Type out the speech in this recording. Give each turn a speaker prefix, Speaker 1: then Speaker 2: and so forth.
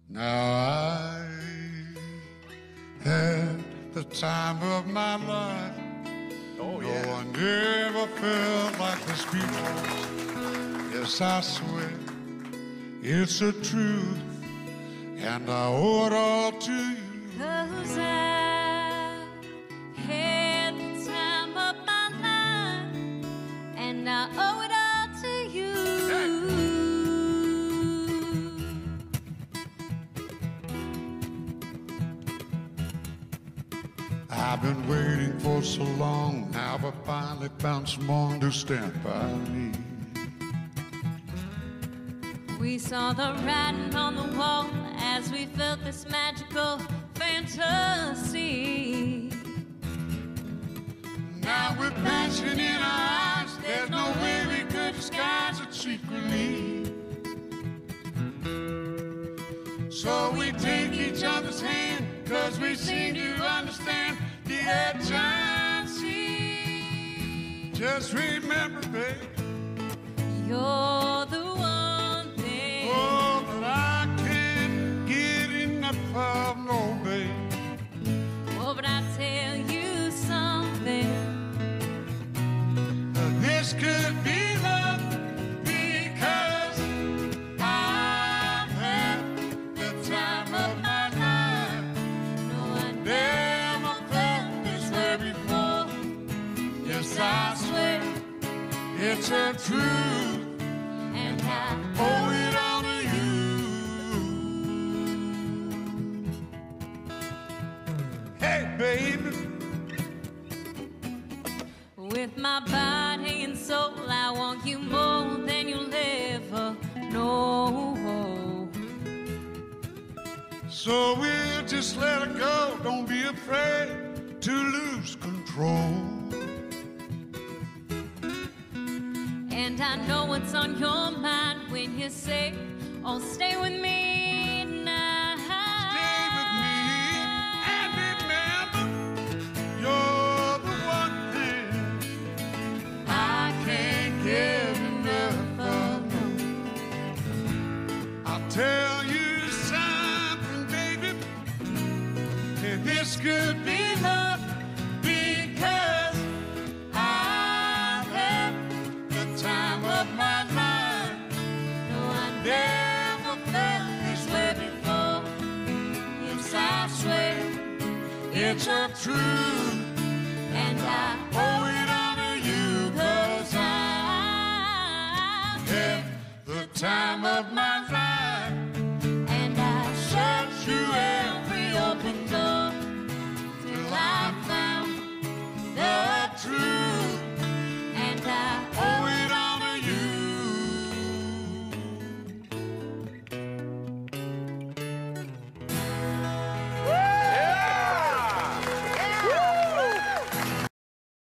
Speaker 1: Now I had the time of my life.
Speaker 2: Oh,
Speaker 1: No
Speaker 2: yeah.
Speaker 1: one ever felt like this before. Yes, I swear it's the truth, and I owe it all to you.
Speaker 3: 'Cause I had the time of my life, and I owe it all to you.
Speaker 1: I've been waiting for so long, now I finally found someone to stand by me.
Speaker 3: We saw the writing on the wall as we felt this magical fantasy.
Speaker 1: Now with passion in our eyes, there's no way we could disguise it secretly. So we take each other's hand, 'cause we seem to understand the urgency. Just remember, babe,
Speaker 3: You're the one thing.
Speaker 1: oh, that I can't get enough of, no, babe.
Speaker 3: Oh, but I tell you something.
Speaker 1: This could be love, because I've had the time of my life.
Speaker 3: No, I
Speaker 1: Never felt this way before. Yes, I swear it's a truth,
Speaker 3: and I
Speaker 1: owe it all to you. Hey, baby,
Speaker 3: with my body and soul, I want you more than you'll ever know.
Speaker 1: so we'll just let it go. Don't be afraid to lose control.
Speaker 3: And I know what's on your mind when you say, oh, stay with me now.
Speaker 1: Stay with me and remember, you're the one thing I can't get enough of. I'll tell you something, baby, and this could be love, because I've had the time of my life.
Speaker 3: No, I
Speaker 1: Never felt this way before. Yes, I swear it's a truth,
Speaker 3: and I
Speaker 1: owe it all to you, 'cause I
Speaker 3: I've
Speaker 1: had the time of my